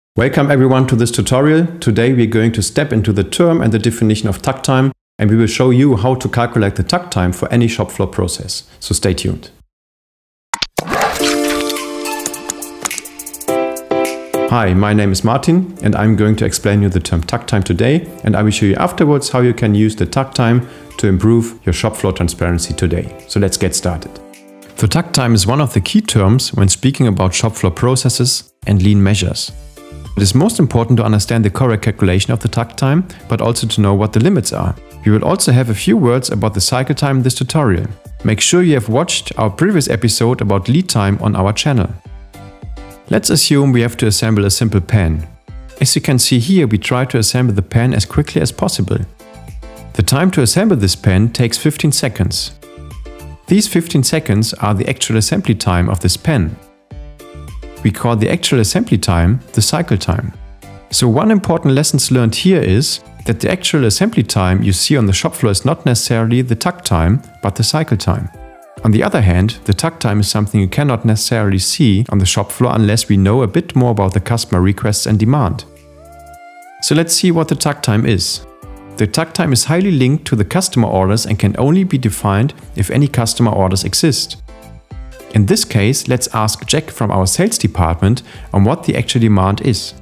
Welcome everyone to this tutorial. Today we're going to step into the term and the definition of takt time, and we will show you how to calculate the takt time for any shop floor process. So stay tuned. Hi, my name is Martin and I'm going to explain you the term takt time today, and I will show you afterwards how you can use the takt time to improve your shop floor transparency today. So let's get started. The takt time is one of the key terms when speaking about shop floor processes and lean measures. It is most important to understand the correct calculation of the takt time, but also to know what the limits are. We will also have a few words about the cycle time in this tutorial. Make sure you have watched our previous episode about lead time on our channel. Let's assume we have to assemble a simple pen. As you can see here, we try to assemble the pen as quickly as possible. The time to assemble this pen takes 15 seconds. These 15 seconds are the actual assembly time of this pen. We call the actual assembly time the cycle time. So one important lesson learned here is that the actual assembly time you see on the shop floor is not necessarily the takt time, but the cycle time. On the other hand, the takt time is something you cannot necessarily see on the shop floor unless we know a bit more about the customer requests and demand. So let's see what the takt time is. The takt time is highly linked to the customer orders and can only be defined if any customer orders exist. In this case, let's ask Jack from our sales department on what the actual demand is.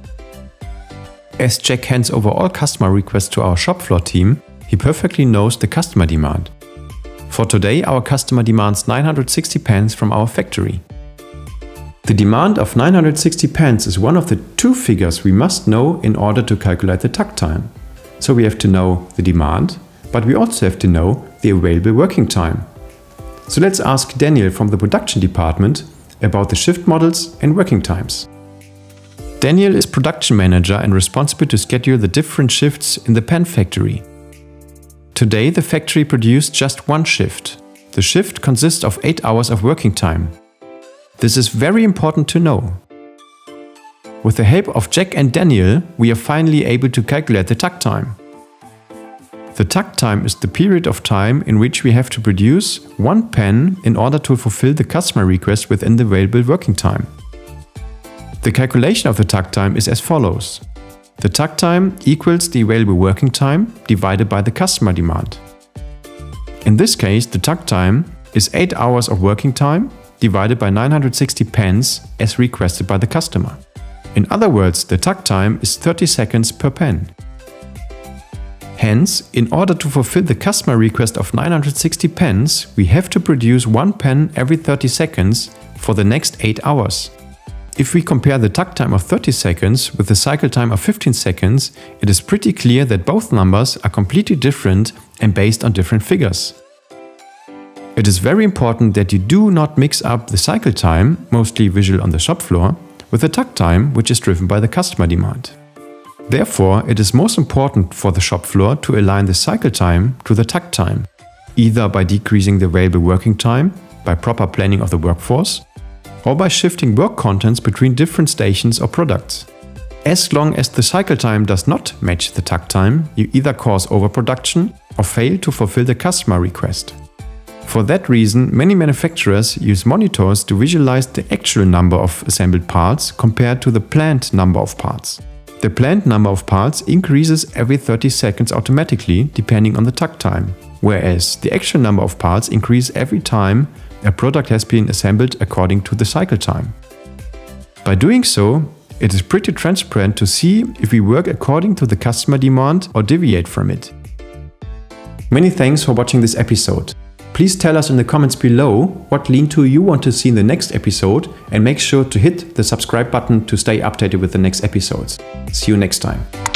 As Jack hands over all customer requests to our shop floor team, he perfectly knows the customer demand. For today, our customer demands 960 pens from our factory. The demand of 960 pens is one of the two figures we must know in order to calculate the takt time. So we have to know the demand, but we also have to know the available working time. So let's ask Daniel from the production department about the shift models and working times. Daniel is production manager and responsible to schedule the different shifts in the pen factory. Today the factory produced just one shift. The shift consists of 8 hours of working time. This is very important to know. With the help of Jack and Daniel, we are finally able to calculate the takt time. The takt time is the period of time in which we have to produce one pen in order to fulfill the customer request within the available working time. The calculation of the takt time is as follows. The takt time equals the available working time divided by the customer demand. In this case, the takt time is 8 hours of working time divided by 960 pens as requested by the customer. In other words, the takt time is 30 seconds per pen. Hence, in order to fulfill the customer request of 960 pens, we have to produce one pen every 30 seconds for the next 8 hours. If we compare the takt time of 30 seconds with the cycle time of 15 seconds, it is pretty clear that both numbers are completely different and based on different figures. It is very important that you do not mix up the cycle time, mostly visual on the shop floor, with the takt time, which is driven by the customer demand. Therefore, it is most important for the shop floor to align the cycle time to the takt time, either by decreasing the available working time, by proper planning of the workforce, or by shifting work contents between different stations or products. As long as the cycle time does not match the takt time, you either cause overproduction or fail to fulfill the customer request. For that reason, many manufacturers use monitors to visualize the actual number of assembled parts compared to the planned number of parts. The planned number of parts increases every 30 seconds automatically depending on the takt time, whereas the actual number of parts increase every time a product has been assembled according to the cycle time. By doing so, it is pretty transparent to see if we work according to the customer demand or deviate from it. Many thanks for watching this episode. Please tell us in the comments below what lean tool you want to see in the next episode, and make sure to hit the subscribe button to stay updated with the next episodes. See you next time.